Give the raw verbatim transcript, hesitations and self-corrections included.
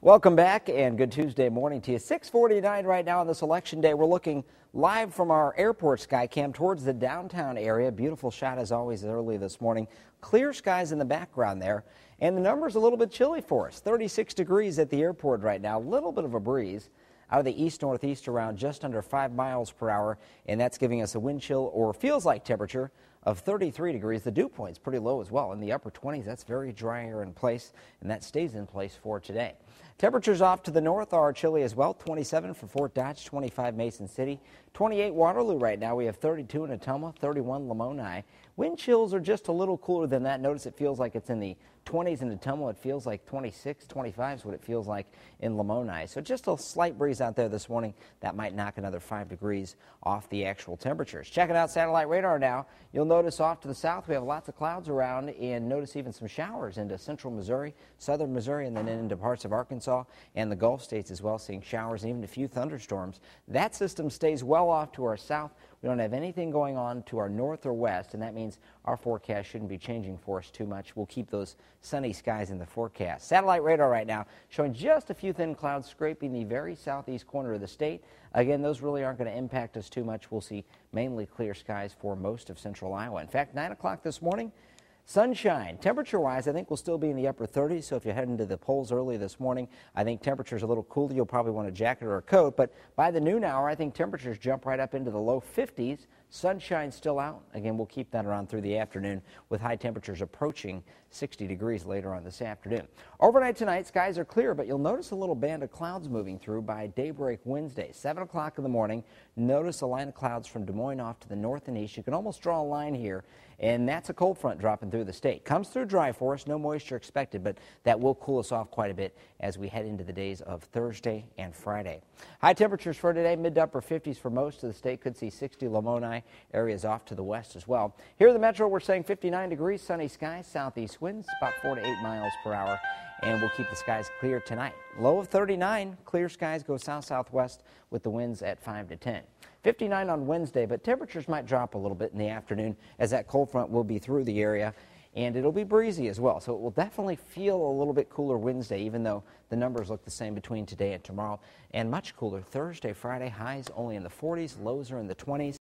Welcome back and good Tuesday morning to you. six forty-nine right now on this election day. We're looking live from our airport sky cam towards the downtown area. Beautiful shot as always early this morning. Clear skies in the background there. And the number's a little bit chilly for us. thirty-six degrees at the airport right now. A little bit of a breeze out of the east-northeast around just under five miles per hour. And that's giving us a wind chill or feels like temperature of thirty-three degrees. The dew point's pretty low as well in the upper twenties. That's very dry air in place, and that stays in place for today. Temperatures off to the north are chilly as well. twenty-seven for Fort Dodge, twenty-five Mason City, twenty-eight Waterloo right now. We have thirty-two in Ottumwa, thirty-one Lamoni. Wind chills are just a little cooler than that. Notice it feels like it's in the twenties in Ottumwa. It feels like twenty-six, twenty-five is what it feels like in Lamoni. So just a slight breeze out there this morning. That might knock another five degrees off the actual temperatures. Checking out satellite radar now. You'll notice off to the south we have lots of clouds around, and notice even some showers into central Missouri, southern Missouri, and then into parts of Arkansas and the Gulf states as well, seeing showers and even a few thunderstorms. That system stays well off to our south. We don't have anything going on to our north or west, and that means our forecast shouldn't be changing for us too much. We'll keep those sunny skies in the forecast. Satellite radar right now showing just a few thin clouds scraping the very southeast corner of the state. Again, those really aren't going to impact us too much. We'll see mainly clear skies for most of central Iowa. In fact, nine o'clock this morning, sunshine. Temperature-wise, I think we'll still be in the upper thirties, so if you're heading to the polls early this morning, I think temperature's a little cooler. You'll probably want a jacket or a coat, but by the noon hour, I think temperatures jump right up into the low fifties. Sunshine still out. Again, we'll keep that around through the afternoon with high temperatures approaching sixty degrees later on this afternoon. Overnight tonight, skies are clear, but you'll notice a little band of clouds moving through by daybreak Wednesday. seven o'clock in the morning, notice a line of clouds from Des Moines off to the north and east. You can almost draw a line here, and that's a cold front dropping through the state. Comes through dry for us, no moisture expected, but that will cool us off quite a bit as we head into the days of Thursday and Friday. High temperatures for today, mid to upper fifties for most of the state. Could see sixty Lamoni, areas off to the west as well. Here in the metro, we're saying fifty-nine degrees, sunny skies, southeast winds, about four to eight miles per hour, and we'll keep the skies clear tonight. Low of thirty-nine, clear skies go south-southwest with the winds at five to ten. fifty-nine on Wednesday, but temperatures might drop a little bit in the afternoon as that cold front will be through the area, and it'll be breezy as well. So it will definitely feel a little bit cooler Wednesday, even though the numbers look the same between today and tomorrow, and much cooler Thursday, Friday. Highs only in the forties, lows are in the twenties.